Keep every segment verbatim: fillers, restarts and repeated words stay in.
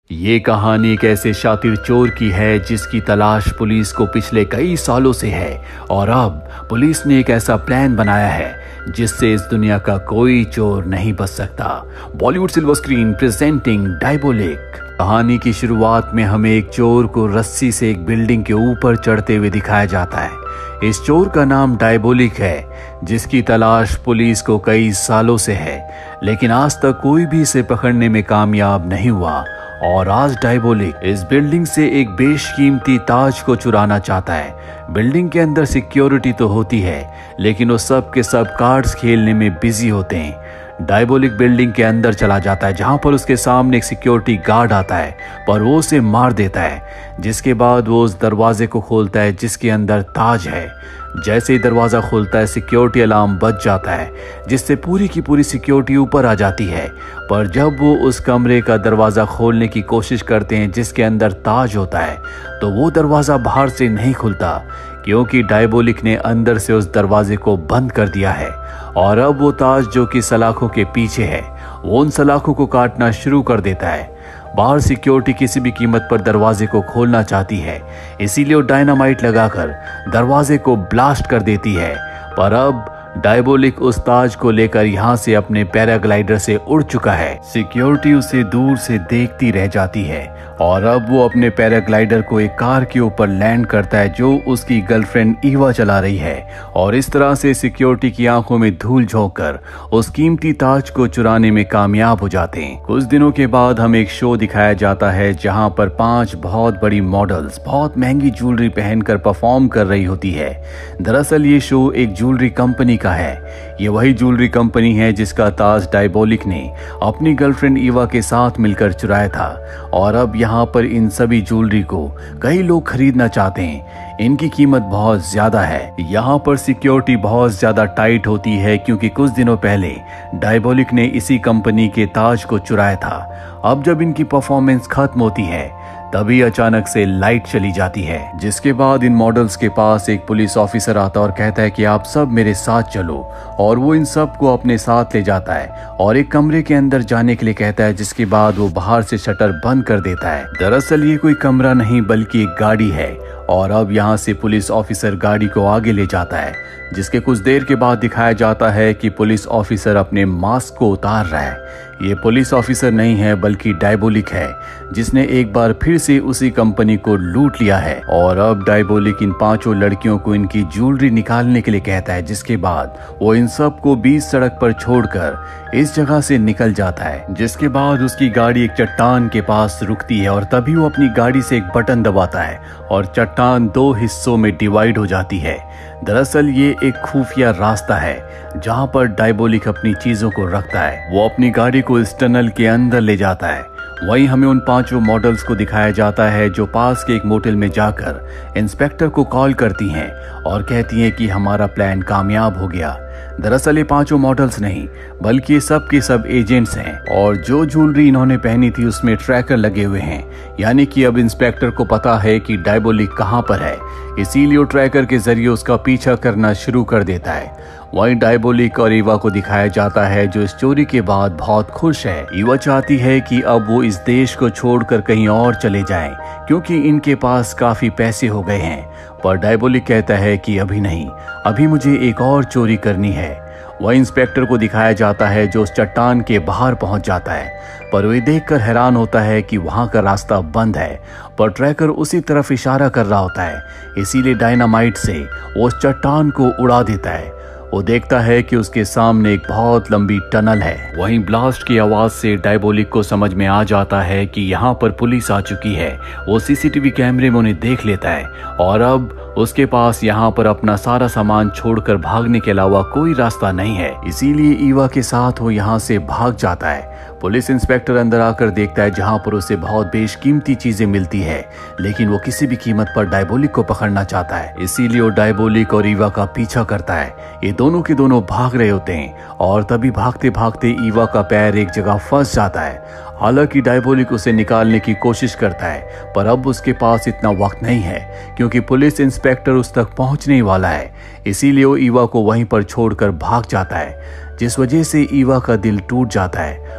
ये कहानी एक ऐसे शातिर चोर की है जिसकी तलाश पुलिस को पिछले कई सालों से है और अब पुलिस ने एक ऐसा प्लान बनाया है जिससे इस दुनिया का कोई चोर नहीं बच सकता। Bollywood Silver Screen presenting Diabolic. कहानी की शुरुआत में हमें एक चोर को रस्सी से एक बिल्डिंग के ऊपर चढ़ते हुए दिखाया जाता है। इस चोर का नाम डायबोलिक है जिसकी तलाश पुलिस को कई सालों से है, लेकिन आज तक कोई भी इसे पकड़ने में कामयाब नहीं हुआ। और आज डायबोलिक इस बिल्डिंग से एक बेशकीमती ताज को चुराना चाहता है। बिल्डिंग के अंदर सिक्योरिटी तो होती है, लेकिन वो सब के सब कार्ड्स खेलने में बिजी होते हैं। डायबोलिक बिल्डिंग के अंदर चला जाता है जहां पर उसके सामने एक सिक्योरिटी गार्ड आता है, पर वो उसे मार देता है। जिसके बाद वो उस दरवाजे को खोलता है जिसके अंदर ताज है। जैसे ही दरवाजा खुलता है सिक्योरिटी अलार्म बज जाता है जिससे पूरी की पूरी सिक्योरिटी ऊपर आ जाती है। पर जब वो उस कमरे का दरवाजा खोलने की कोशिश करते हैं जिसके अंदर ताज होता है, तो वो दरवाजा बाहर से नहीं खुलता क्योंकि डायबोलिक ने अंदर से उस दरवाजे को बंद कर दिया है। और अब वो ताज जो कि सलाखों के पीछे है, वो उन सलाखों को काटना शुरू कर देता है। बाहर सिक्योरिटी किसी भी कीमत पर दरवाजे को खोलना चाहती है, इसीलिए वो डायनामाइट लगाकर दरवाजे को ब्लास्ट कर देती है। पर अब डायबोलिक उस ताज को लेकर यहाँ से अपने पैराग्लाइडर से उड़ चुका है। सिक्योरिटी उसे दूर से देखती रह जाती है और अब वो अपने पैराग्लाइडर को एक कार के ऊपर लैंड करता है जो उसकी गर्लफ्रेंड ईवा चला रही है। और इस तरह से सिक्योरिटी की आंखों में धूल झोंककर उस कीमती ताज को चुराने में कामयाब हो जाते हैं। कुछ दिनों के बाद हमें एक शो दिखाया जाता है जहां पर पांच बहुत बड़ी मॉडल्स बहुत महंगी ज्वेलरी पहनकर परफॉर्म कर रही होती है। दरअसल ये शो एक ज्वेलरी कंपनी का है। ये वही ज्वेलरी कंपनी है जिसका ताज डायबोलिक ने अपनी गर्लफ्रेंड ईवा के साथ मिलकर चुराया था। और अब यहाँ पर इन सभी ज्वेलरी को कई लोग खरीदना चाहते हैं। इनकी कीमत बहुत ज्यादा है। यहाँ पर सिक्योरिटी बहुत ज्यादा टाइट होती है क्योंकि कुछ दिनों पहले डायबोलिक ने इसी कंपनी के ताज को चुराया था। अब जब इनकी परफॉर्मेंस खत्म होती है तभी अचानक से लाइट चली जाती है, जिसके बाद इन मॉडल्स के पास एक पुलिस ऑफिसर आता और कहता है कि आप सब मेरे साथ चलो। और वो इन सब को अपने साथ ले जाता है और एक कमरे के अंदर जाने के लिए कहता है, जिसके बाद वो बाहर से शटर बंद कर देता है। दरअसल ये कोई कमरा नहीं बल्कि एक गाड़ी है। और अब यहाँ से पुलिस ऑफिसर गाड़ी को आगे ले जाता है, जिसके कुछ देर के बाद दिखाया जाता है कि पुलिस ऑफिसर अपने मास्क को उतार रहा है। ये पुलिस ऑफिसर नहीं है बल्कि डायबोलिक है जिसने एक बार फिर से उसी कंपनी को लूट लिया है। और अब डायबोलिक इन पांचों लड़कियों को इनकी ज्वेलरी निकालने के लिए कहता है, जिसके बाद वो इन सब को बीच सड़क पर छोड़कर इस जगह से निकल जाता है। जिसके बाद उसकी गाड़ी एक चट्टान के पास रुकती है और तभी वो अपनी गाड़ी से एक बटन दबाता है और चट्टान दो हिस्सों में डिवाइड हो जाती है। दरअसल ये एक खुफिया रास्ता है जहां पर डायबोलिक अपनी चीजों को रखता है। वो अपनी गाड़ी को इस टनल के अंदर ले जाता है। वहीं हमें उन पांचों मॉडल्स को दिखाया जाता है जो पास के एक मोटेल में जाकर इंस्पेक्टर को कॉल करती हैं और कहती हैं कि हमारा प्लान कामयाब हो गया। दरअसल ये पांचों मॉडल्स नहीं बल्कि ये सब के सब एजेंट्स हैं और जो ज्वेलरी इन्होंने पहनी थी उसमें ट्रैकर लगे हुए हैं, यानी कि अब इंस्पेक्टर को पता है कि डायबोलिक कहां पर है, इसीलिए वो ट्रैकर के जरिए उसका पीछा करना शुरू कर देता है। वहीं डायबोलिक और ईवा को दिखाया जाता है जो इस चोरी के बाद बहुत खुश है। ईवा चाहती है कि अब वो इस देश को छोड़कर कहीं और चले जाएं क्योंकि इनके पास काफी पैसे हो गए हैं। पर डायबोलिक कहता है कि अभी नहीं, अभी मुझे एक और चोरी करनी है। वह इंस्पेक्टर को दिखाया जाता है जो उस चट्टान के बाहर पहुंच जाता है, पर वह देखकर हैरान होता है कि वहां का रास्ता बंद है। पर ट्रैकर उसी तरफ इशारा कर रहा होता है, इसीलिए डायनामाइट से वो उस चट्टान को उड़ा देता है। वो देखता है कि उसके सामने एक बहुत लंबी टनल है। वहीं ब्लास्ट की आवाज से डायबोलिक को समझ में आ जाता है कि यहाँ पर पुलिस आ चुकी है। वो सीसीटीवी कैमरे में उन्हें देख लेता है और अब उसके पास यहाँ पर अपना सारा सामान छोड़कर भागने के अलावा कोई रास्ता नहीं है, इसीलिए ईवा के साथ वो यहाँ से भाग जाता है। पुलिस इंस्पेक्टर अंदर आकर देखता है जहां पर उसे बहुत बेशकीमती चीजें मिलती है, लेकिन वो किसी भी कीमत पर डायबोलिक को पकड़ना चाहता है, इसीलिए वो डायबोलिक और ईवा का पीछा करता है। ये दोनों के दोनों भाग रहे होते हैं और तभी भागते भागते ईवा का पैर एक जगह फंस जाता है। हालांकि डायबोलिक उसे निकालने की कोशिश करता है, पर अब उसके पास इतना वक्त नहीं है क्योंकि पुलिस इंस्पेक्टर उस तक पहुंचने ही वाला है, इसीलिए वो ईवा को वहीं पर छोड़कर भाग जाता है, जिस वजह से ईवा का दिल टूट जाता है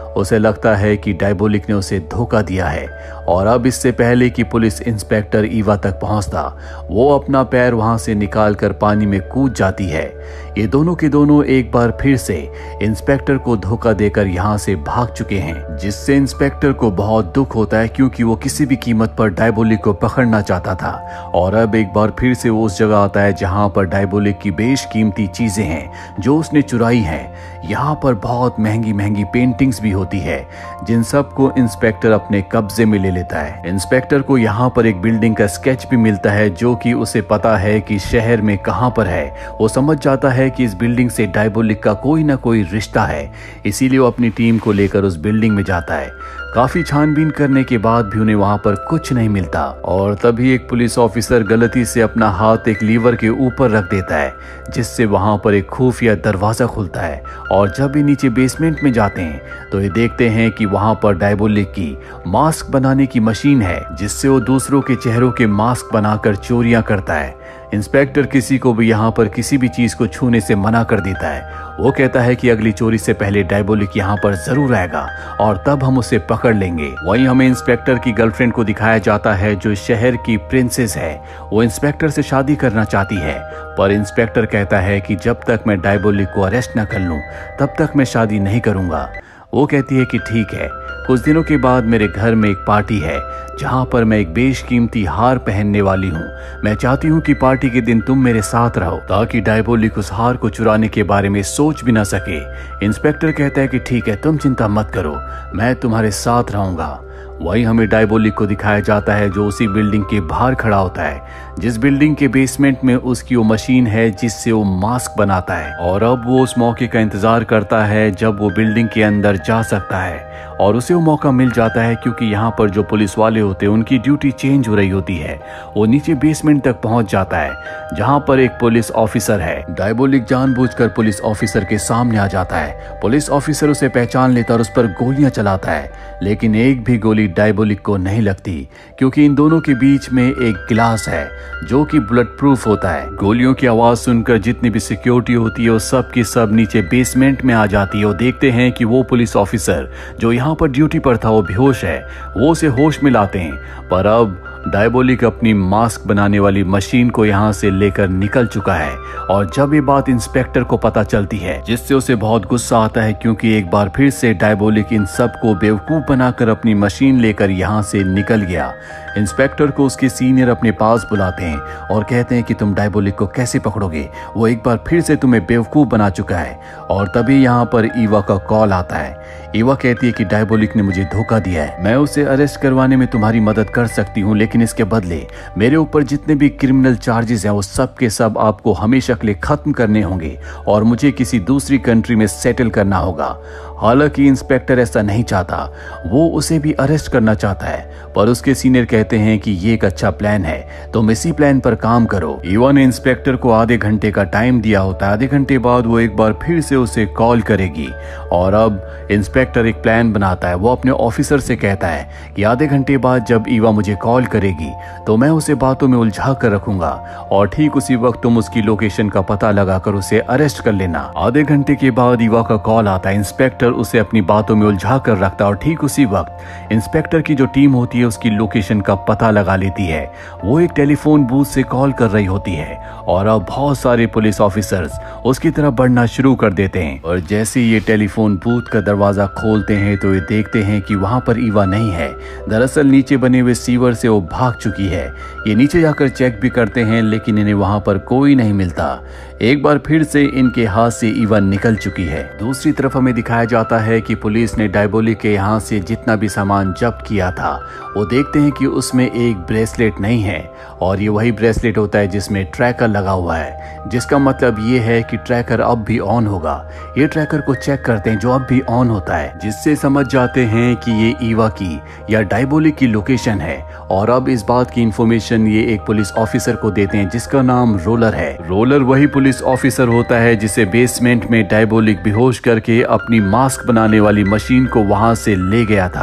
उसे लगता है कि डायबोलिक ने उसे धोखा दिया है और अब इससे पहले कि पुलिस इंस्पेक्टर ईवा तक पहुंचता, वो अपना पैर वहां से निकालकर पानी में कूद जाती है। ये दोनों के दोनों एक बार फिर से इंस्पेक्टर को धोखा देकर यहाँ से भाग चुके हैं, जिससे इंस्पेक्टर को बहुत दुख होता है क्योंकि वो किसी भी कीमत पर डायबोलिक को पकड़ना चाहता था। और अब एक बार फिर से वो उस जगह आता है जहाँ पर डायबोलिक की बेशकीमती चीजें हैं जो उसने चुराई हैं। यहाँ पर बहुत महंगी महंगी पेंटिंग्स भी होती है जिन सबको इंस्पेक्टर अपने कब्जे में ले लेता है। इंस्पेक्टर को यहाँ पर एक बिल्डिंग का स्केच भी मिलता है जो कि उसे पता है कि शहर में कहाँ पर है। वो समझ जाता है कि इस बिल्डिंग से डायबोलिक का कोई ना कोई रिश्ता है, इसीलिए वो अपनी टीम को लेकर उस बिल्डिंग में जाता है। काफी छानबीन करने के बाद भी उन्हें वहां पर कुछ नहीं मिलता और तभी एक पुलिस ऑफिसर गलती से अपना हाथ एक लीवर के ऊपर रख देता है, जिससे वहां पर एक खुफिया दरवाजा खुलता है। और जब ये नीचे बेसमेंट में जाते हैं तो ये देखते हैं कि वहां पर डायबोलिक की मास्क बनाने की मशीन है, जिससे वो दूसरों के चेहरों के मास्क बनाकर चोरियां करता है। इंस्पेक्टर किसी को भी यहाँ पर किसी भी चीज को छूने से मना कर देता है। वो कहता है कि अगली चोरी से पहले डायबोलिक यहाँ पर जरूर आएगा और तब हम उसे पकड़ लेंगे। वहीं हमें इंस्पेक्टर की गर्लफ्रेंड को दिखाया जाता है जो शहर की प्रिंसेस है। वो इंस्पेक्टर से शादी करना चाहती है, पर इंस्पेक्टर कहता है कि जब तक मैं डायबोलिक को अरेस्ट न कर लूं तब तक मैं शादी नहीं करूंगा। वो कहती है कि ठीक है। कुछ दिनों के बाद मेरे घर में एक पार्टी है जहां पर मैं एक बेशकीमती हार पहनने वाली हूं। मैं चाहती हूं कि पार्टी के दिन तुम मेरे साथ रहो ताकि डायबोलिक उस हार को चुराने के बारे में सोच भी ना सके। इंस्पेक्टर कहता है कि ठीक है, तुम चिंता मत करो, मैं तुम्हारे साथ रहूंगा। वहीं हमें डायबोलिक को दिखाया जाता है जो उसी बिल्डिंग के बाहर खड़ा होता है, जिस बिल्डिंग के बेसमेंट में उसकी वो मशीन है जिससे वो मास्क बनाता है। और अब वो उस मौके का इंतजार करता है जब वो बिल्डिंग के अंदर जा सकता है और उसे वो मौका मिल जाता है क्योंकि यहाँ पर जो पुलिस वाले होते हैं उनकी ड्यूटी चेंज हो रही होती है। वो नीचे बेसमेंट तक पहुंच जाता है जहाँ पर एक पुलिस ऑफिसर है। डायबोलिक जानबूझकर पुलिस ऑफिसर के सामने आ जाता है। पुलिस ऑफिसर उसे पहचान लेता और उस पर गोलियां चलाता है, लेकिन एक भी गोली डायबोलिक को नहीं लगती क्योंकि इन दोनों के बीच में एक गिलास है जो कि बुलेट प्रूफ होता है। गोलियों की आवाज सुनकर जितनी भी सिक्योरिटी होती है वो सब की सब नीचे बेसमेंट में आ जाती है। वो देखते हैं कि वो पुलिस ऑफिसर जो यहाँ पर ड्यूटी पर था वो बेहोश है। वो उसे होश में लाते हैं, पर अब डायबोलिक अपनी मास्क बनाने वाली मशीन को यहाँ से लेकर निकल चुका है। और जब ये बात इंस्पेक्टर को पता चलती है जिससे उसे बहुत गुस्सा आता है क्योंकि एक बार फिर से डायबोलिक इन सबको बेवकूफ बनाकर अपनी मशीन लेकर यहाँ से निकल गया। इंस्पेक्टर को उसके सीनियर अपने पास बुलाते हैं और कहते हैं कि तुम डायबोलिक को कैसे पकड़ोगे, वो एक बार फिर से तुम्हें बेवकूफ बना चुका है। और तभी यहाँ पर ईवा का कॉल आता है। ईवा कहती है कि डायबोलिक ने मुझे धोखा दिया है, मैं उसे अरेस्ट करवाने में तुम्हारी मदद कर सकती हूँ, लेकिन इसके बदले मेरे ऊपर जितने भी क्रिमिनल चार्जेस हैं वो सब के सब आपको हमेशा के लिए खत्म करने होंगे और मुझे किसी दूसरी कंट्री में सेटल करना होगा। हालांकि इंस्पेक्टर ऐसा नहीं चाहता, वो उसे भी अरेस्ट करना चाहता है, पर उसके सीनियर कहते हैं कि ये एक अच्छा प्लान है, तुम इसी प्लान पर काम करो। ईवा ने इंस्पेक्टर को आधे घंटे का टाइम दिया होता है। आधे घंटे बाद वो एक बार फिर से उसे कॉल करेगी और अब इंस्पेक्टर एक प्लान बनाता है। वो अपने ऑफिसर से कहता है कि आधे घंटे बाद जब ईवा मुझे कॉल करेगी तो मैं उसे बातों में उलझा कर रखूंगा और ठीक उसी वक्त तुम उसकी लोकेशन का पता लगाकर उसे अरेस्ट कर लेना। आधे घंटे के बाद ईवा का कॉल आता है। इंस्पेक्टर उसे अपनी बातों में उलझा कर रखता है और ठीक उसी वक्त इंस्पेक्टर की जो टीम होती है उसकी लोकेशन का पता लगा लेती है। वो एक टेलीफोन बूथ से कॉल कर रही होती है और अब बहुत सारे पुलिस ऑफिसर्स उसकी तरफ बढ़ना शुरू कर देते हैं। और जैसे ये टेलीफोन बूथ का दरवाजा खोलते हैं तो ये देखते हैं कि वहां पर ईवा नहीं है। दरअसल नीचे बने हुए सीवर से वो भाग चुकी है। ये नीचे जाकर चेक भी करते हैं लेकिन इन्हें वहां पर कोई नहीं मिलता। एक बार फिर से इनके हाथ से ईवा निकल चुकी है। दूसरी तरफ हमें दिखाया जाता है कि पुलिस ने डायबोलिक के यहाँ से जितना भी सामान जब्त किया था वो देखते हैं कि उसमें एक ब्रेसलेट नहीं है और ये वही ब्रेसलेट होता है जिसमें ट्रैकर लगा हुआ है, जिसका मतलब ये है कि ट्रैकर अब भी ऑन होगा। ये ट्रैकर को चेक करते हैं जो अब भी ऑन होता है, जिससे समझ जाते हैं कि ये ईवा की या डायबोलिक की लोकेशन है। और अब इस बात की इंफॉर्मेशन ये एक पुलिस ऑफिसर को देते हैं जिसका नाम रोलर है। रोलर वही पुलिस ऑफिसर होता है जिसे बेसमेंट में डायबोलिक बेहोश करके अपनी मास्क बनाने वाली मशीन को वहां से ले गया था।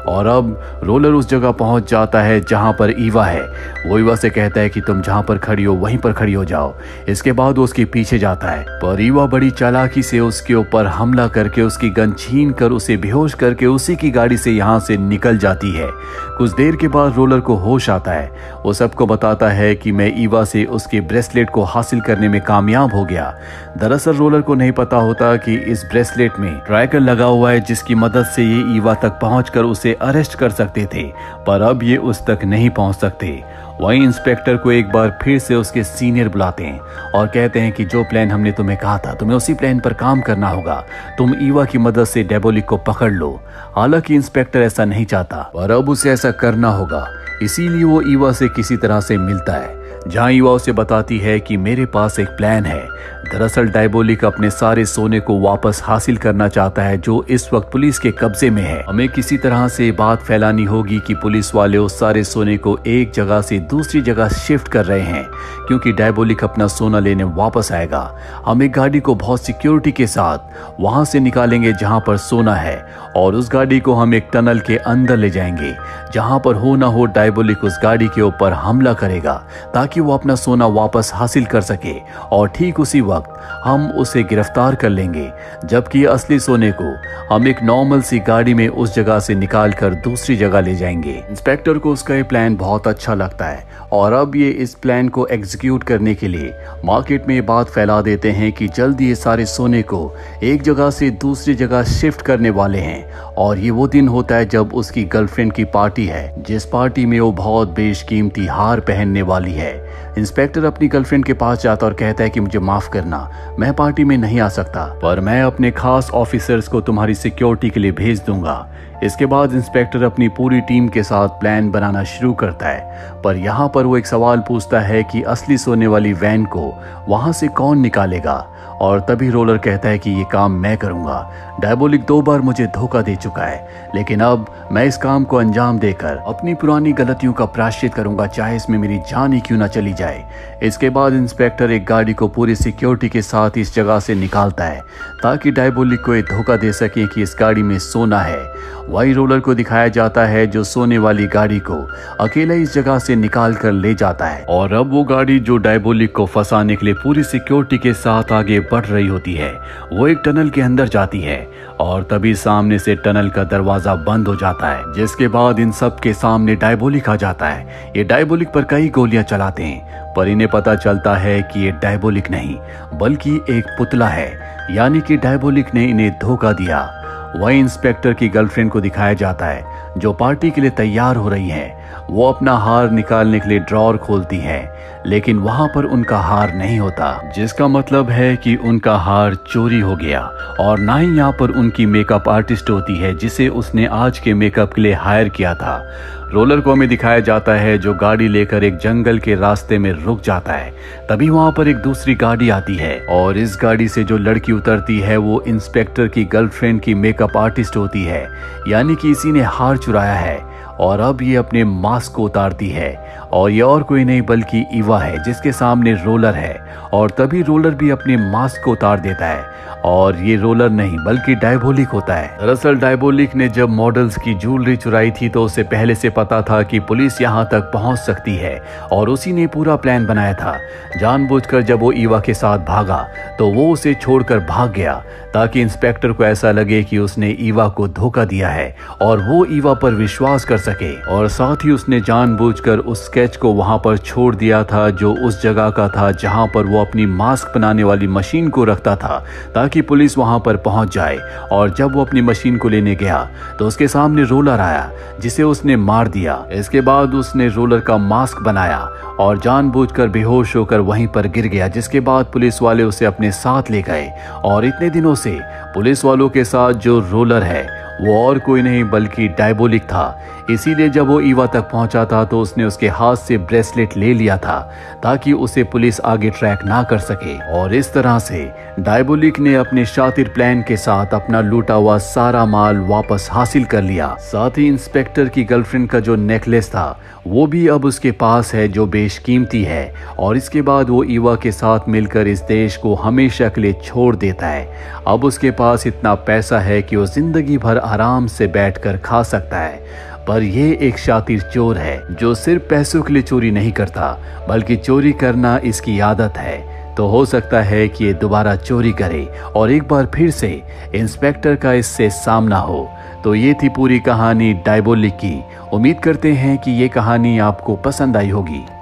और अब रोलर उस जगह पहुंच जाता है जहां पर ईवा है। वो ईवा से कहता है कि तुम जहां पर खड़ी हो वहीं पर खड़ी हो जाओ। इसके बाद वो उसके पीछे जाता है, पर ईवा बड़ी चालाकी से उसके ऊपर हमला करके उसकी गन छीन कर उसे बेहोश करके उसी की गाड़ी से यहाँ से निकल जाती है। कुछ देर के बाद रोलर को होश आता है। वो सबको बताता है कि मैं ईवा से उसके ब्रेसलेट को हासिल करने में कामयाब हो गया। दरअसल रोलर को नहीं पता होता कि इस ब्रेसलेट में ट्रैकर लगा हुआ है, जिसकी मदद से ये ईवा तक पहुंचकर उसे अरेस्ट कर सकते थे, पर अब ये उस तक नहीं पहुंच सकते। वहीं इंस्पेक्टर को एक बार फिर से उसके सीनियर बुलाते हैं और कहते हैं कि जो प्लान हमने तुम्हें कहा था तुम्हें उसी प्लान पर काम करना होगा। तुम ईवा की मदद से डायबोलिक को पकड़ लो। हालांकि इंस्पेक्टर ऐसा नहीं चाहता, पर अब उसे ऐसा करना होगा। इसीलिए वो ईवा से किसी तरह से मिलता है, जहां ईवा उसे बताती है कि मेरे पास एक प्लान है। दरअसल डायबोलिक अपने सारे सोने को वापस हासिल करना चाहता है, जो इस वक्त पुलिस के कब्जे में है। हमें किसी तरह से बात फैलानी होगी कि पुलिस वाले उस सारे सोने को एक जगह से दूसरी जगह शिफ्ट कर रहे हैं, क्योंकि डायबोलिक अपना सोना लेने वापस आएगा। हम एक गाड़ी को बहुत सिक्योरिटी के साथ वहां से निकालेंगे जहां पर सोना है, और उस गाड़ी को हम एक टनल के अंदर ले जाएंगे, जहां पर हो ना हो डायबोलिक उस गाड़ी के ऊपर हमला करेगा ताकि वो अपना सोना वापस हासिल कर सके, और ठीक उसी वक्त हम उसे गिरफ्तार कर लेंगे, जबकि असली सोने को हम एक नॉर्मल सी गाड़ी में उस जगह से निकाल कर दूसरी जगह ले जाएंगे। इंस्पेक्टर को उसका ये प्लान बहुत अच्छा लगता है, और अब ये इस प्लान को एग्जीक्यूट करने के लिए मार्केट में ये बात फैला देते हैं कि जल्दी ये सारे सोने को एक जगह से दूसरी जगह शिफ्ट करने वाले हैं। और ये वो दिन होता है जब उसकी गर्लफ्रेंड की पार्टी है, जिस पार्टी में वो बहुत बेशकीमती हार पहनने वाली है। इंस्पेक्टर अपनी गर्लफ्रेंड के पास जाता और कहता है कि मुझे माफ करना, मैं पार्टी में नहीं आ सकता, पर मैं अपने खास ऑफिसर्स को तुम्हारी सिक्योरिटी के लिए भेज दूंगा। इसके बाद इंस्पेक्टर अपनी पूरी टीम के साथ प्लान बनाना शुरू करता है, पर यहाँ पर वो एक सवाल पूछता है कि असली सोने वाली वैन को वहां से कौन निकालेगा। और तभी रोलर कहता है कि ये काम मैं करूंगा। डायबोलिक दो बार मुझे धोखा दे चुका है, लेकिन अब मैं इस काम को अंजाम देकर अपनी पुरानी गलतियों का प्रायश्चित करूंगा, चाहे इसमें मेरी जान ही क्यों ना चली जाए। इसके बाद इंस्पेक्टर एक गाड़ी को पूरी सिक्योरिटी के साथ इस जगह से निकालता है, ताकि डायबोलिक को ये धोखा दे सके कि इस गाड़ी में सोना है। वही रोलर को दिखाया जाता है जो सोने वाली गाड़ी को अकेला इस जगह से निकाल कर ले जाता है। और अब वो गाड़ी जो डायबोलिक को फंसाने के लिए पूरी सिक्योरिटी के साथ आगे बढ़ रही होती है, वो एक टनल के अंदर जाती है, और तभी सामने से टनल का दरवाजा बंद हो जाता है, जिसके बाद इन सब के सामने डायबोलिक आ जाता है। ये डायबोलिक पर कई गोलियां चलाते हैं, पर इन्हें पता चलता है कि ये डायबोलिक नहीं बल्कि एक पुतला है, यानी कि डायबोलिक ने इन्हें धोखा दिया। वही इंस्पेक्टर की गर्लफ्रेंड को दिखाया जाता है, जो पार्टी के लिए तैयार हो रही है। वो अपना हार निकालने के लिए ड्रॉर खोलती है, लेकिन वहां पर उनका हार नहीं होता, जिसका मतलब है कि उनका हार चोरी हो गया। और ना ही यहाँ पर उनकी मेकअप आर्टिस्ट होती है, जिसे उसने आज के मेकअप के लिए हायर किया था। रोलर को हमें दिखाया जाता है जो गाड़ी लेकर एक जंगल के रास्ते में रुक जाता है। तभी वहां पर एक दूसरी गाड़ी आती है, और इस गाड़ी से जो लड़की उतरती है वो इंस्पेक्टर की गर्लफ्रेंड की मेकअप आर्टिस्ट होती है, यानी कि इसी ने हार चुराया है। और अब ये अपने मास्क को उतारती है, और ये और कोई नहीं बल्कि ईवा है, जिसके सामने रोलर है। और तभी रोलर भी अपने मास्क को उतार देता है, और ये रोलर नहीं बल्कि डायबोलिक होता है। दरअसल डायबोलिक ने जब मॉडल्स की ज्वेलरी चुराई थी तो उसे पहले से पता था कि पुलिस यहाँ तक पहुँच सकती है, और उसी ने पूरा प्लान बनाया था। जानबूझकर जब वो ईवा के साथ भागा तो वो उसे छोड़कर भाग गया, ताकि इंस्पेक्टर को ऐसा लगे कि उसने ईवा को धोखा दिया है और वो ईवा पर विश्वास कर सके। और साथ ही उसने जानबूझकर उस स्केच को वहां पर छोड़ दिया था, जो उस जगह का था जहां पर वो अपनी मास्क बनाने वाली मशीन को रखता था, ताकि पुलिस वहां पर पहुंच जाए। और जब वो अपनी मशीन को लेने गया तो उसके सामने रोलर आया, जिसे उसने मार दिया। इसके बाद उसने रोलर का मास्क बनाया और जानबूझकर बेहोश होकर वहीं पर गिर गया, जिसके बाद पुलिस वाले उसे अपने साथ ले गए। और इतने दिनों से पुलिस वालों के साथ जो रोलर है वो और कोई नहीं बल्कि डायबोलिक था। इसीलिए जब वो ईवा तक पहुंचा था तो उसने उसके हाथ से ब्रेसलेट ले लिया था ताकि उसे पुलिस आगे ट्रैक ना कर सके। और इस तरह से डायबोलिक ने अपने शातिर प्लान के साथ अपना लूटा हुआ सारा माल वापस हासिल कर लिया। साथ ही इंस्पेक्टर की गर्लफ्रेंड का जो नेकलेस था वो भी अब उसके पास है, जो बेशकीमती है। और इसके बाद वो ईवा के साथ मिलकर इस देश को हमेशा के लिए छोड़ देता है। अब उसके पास इतना पैसा है कि वो जिंदगी भर आराम से बैठकर खा सकता है। पर ये एक शातिर चोर है जो सिर्फ पैसों के लिए चोरी नहीं करता, बल्कि चोरी करना इसकी आदत है। तो हो सकता है कि ये दोबारा चोरी करे और एक बार फिर से इंस्पेक्टर का इससे सामना हो। तो ये थी पूरी कहानी डायबोलिक की। उम्मीद करते हैं कि ये कहानी आपको पसंद आई होगी।